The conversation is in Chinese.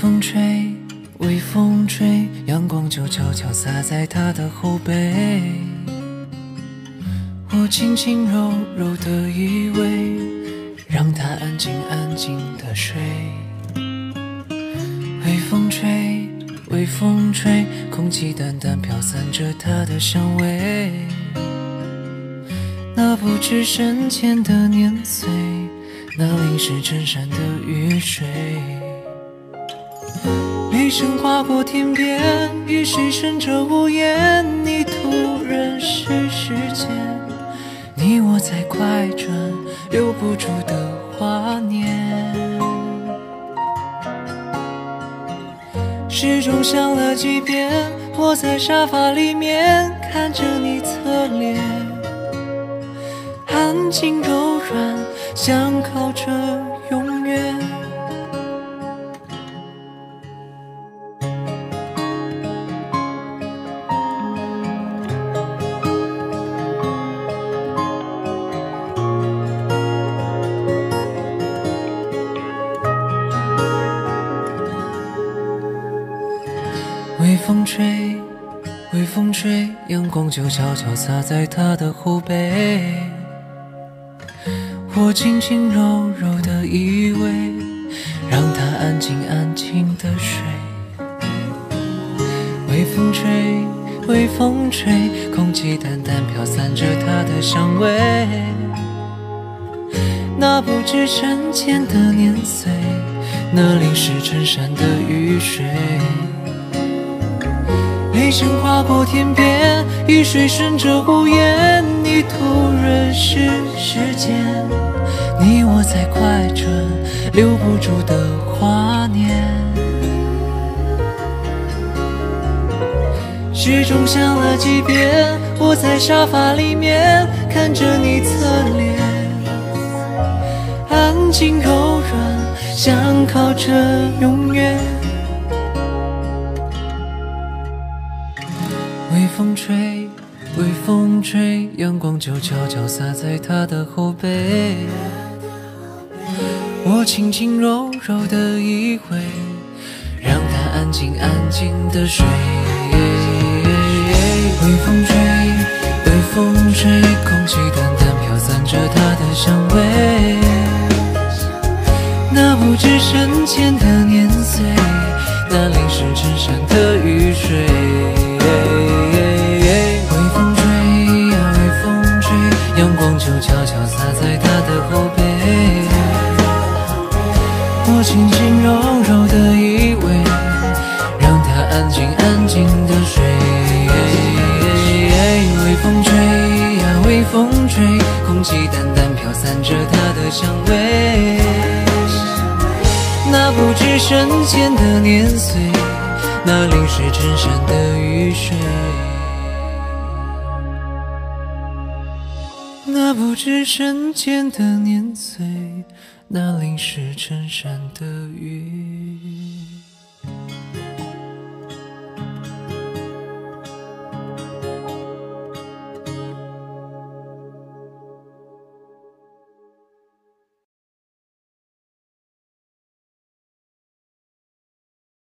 风吹，微风吹，阳光就悄悄洒在他的后背。我轻轻柔柔的依偎，让他安静安静的睡。微风吹，微风吹，空气淡淡飘散着他的香味。那不知深浅的年岁，那淋湿衬衫的雨水。雷声划过天边，雨水顺着屋檐，你突然是时间，你我在快转，留不住的华年。时钟响了几遍，我在沙发里面看着你侧脸，安静柔软，想靠着永远。微风吹，微风吹，阳光就悄悄洒在他的后背。我轻轻柔柔的依偎，让他安静安静的睡。微风吹，微风吹，空气淡淡飘散着他的香味。那不知深浅的年岁，那淋湿衬衫的雨水。雷声划过天边，雨水顺着屋檐，你突然是时间，你我在快转，留不住的华年。时钟响了几遍，我在沙发里面看着你侧脸，安静柔软，想靠着永远。微风吹，微风吹，阳光就悄悄洒在他的后背。我轻轻柔柔的依偎，让他安静安静的睡。微风吹，微风吹，空气淡淡飘散着他的香味。那不知深浅的年岁，那淋湿衬衫的雨水。阳光就悄悄洒在他的后背，我轻轻柔柔的依偎，让他安静安静的睡。微风吹呀，微风吹，空气淡淡飘散着他的香味。那不知深浅的年岁，那淋湿衬衫的雨水。那不知深浅的年岁，那淋湿衬衫的雨。